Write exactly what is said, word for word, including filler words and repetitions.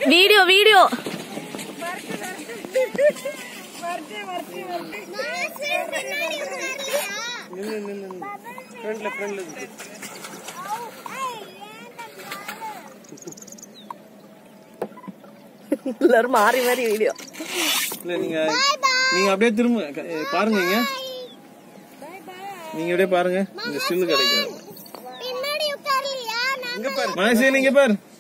Video video எல்லாரும் மாறி மாறி வீடியோ. இல்ல நீங்க நீங்க அப்படியே திரும்ப பாருங்க. இங்க நீங்க அப்படியே பாருங்க. இந்த ஸ்டில் கிடைக்காது. இங்க பாரு மனசே, நீங்க பாரு.